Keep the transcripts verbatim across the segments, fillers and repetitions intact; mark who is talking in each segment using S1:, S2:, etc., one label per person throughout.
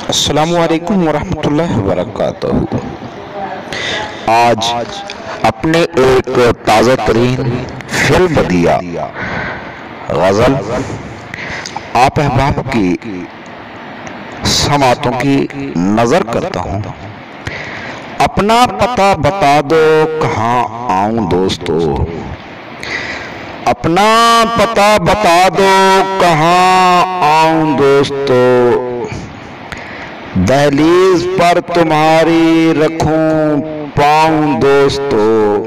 S1: अस्सलामुअलैकुम वरहमतुल्लाहि वबरकातुहू। आज अपने एक ताज़ा तरीन फिल्म दिया गज़ल आप अहबाब की समातों की नज़र करता हूँ। अपना पता बता दो कहाँ आऊँ दोस्तों, अपना पता बता दो कहाँ आऊँ दोस्तों। दहलीज पर तुम्हारी रखूं पाऊं दोस्तों।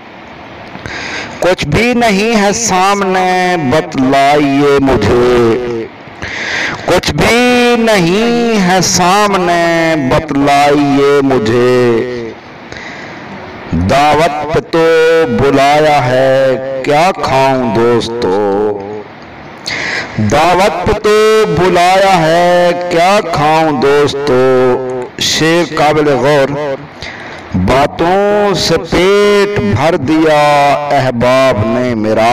S1: कुछ भी नहीं है सामने बतलाइए मुझे, कुछ भी नहीं है सामने बतलाइए मुझे। दावत पे तो बुलाया है क्या खाऊं दोस्तों, दावत पे तो बुलाया है क्या खाऊं दोस्तों। शेर काबिल गौर, बातों से पेट भर दिया अहबाब ने मेरा,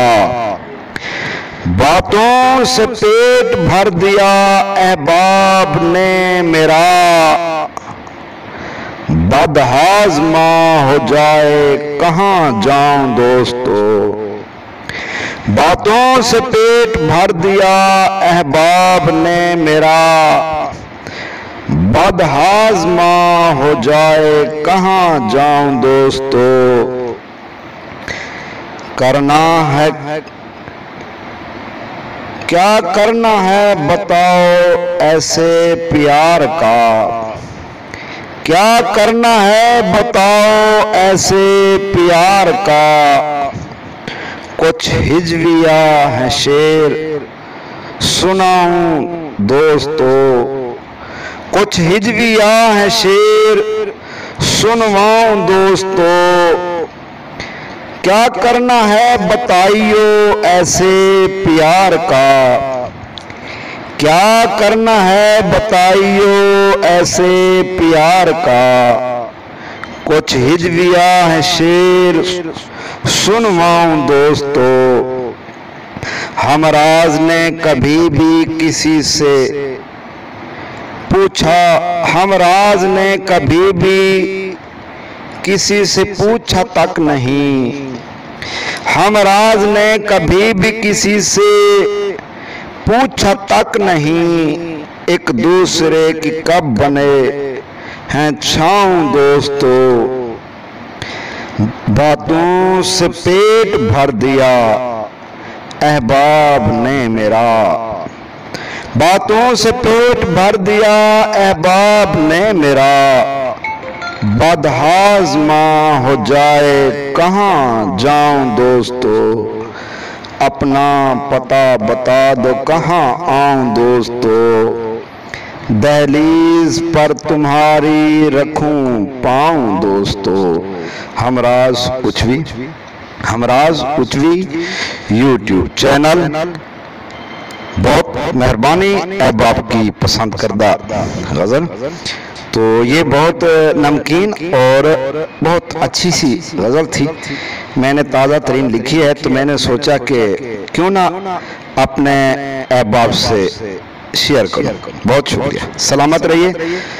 S1: बातों से पेट भर दिया अहबाब ने मेरा। बदहाज़मा हो जाए कहाँ जाऊं दोस्तों, बातों से पेट भर दिया अहबाब ने मेरा। बदहाज़मा हो जाए कहाँ जाऊं दोस्तों। करना है क्या करना है बताओ ऐसे प्यार का, क्या करना है बताओ ऐसे प्यार का। कुछ हिजविया है शेर सुनाऊं दोस्तों, कुछ हिजविया है शेर सुनवाऊं दोस्तों। क्या करना है बताइयो ऐसे प्यार का, क्या करना है बताइयो ऐसे प्यार का। कुछ हिजविया है शेर सुनवाऊं दोस्तों। हमराज ने कभी भी किसी से पूछा, हमराज ने कभी भी किसी से पूछा तक नहीं, हमराज ने कभी भी किसी से पूछा तक नहीं। एक दूसरे की कब बने हैं छाऊं दोस्तों। बातों से पेट भर दिया अहबाब ने मेरा, बातों से पेट भर दिया अहबाब ने मेरा। बदहाज़मा हो जाए कहाँ जाऊं दोस्तों, अपना पता बता दो कहाँ आऊं दोस्तों। दहलीज पर तुम्हारी रखूं पाऊं दोस्तों। Hamraj Uchvi, Hamraj Uchvi YouTube channel. बहुत मेहरबानी अहबाब की पसंद करदा गज़ल। तो ये बहुत नमकीन और बहुत अच्छी सी गज़ल थी, मैंने ताज़ा तरीन लिखी है तो मैंने सोचा कि क्यों ना अपने अहबाब से शेयर करूं। बहुत शुक्रिया, सलामत रहिए।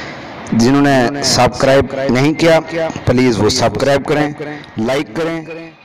S1: जिन्होंने सब्सक्राइब नहीं किया प्लीज़ वो सब्सक्राइब करें, लाइक करें।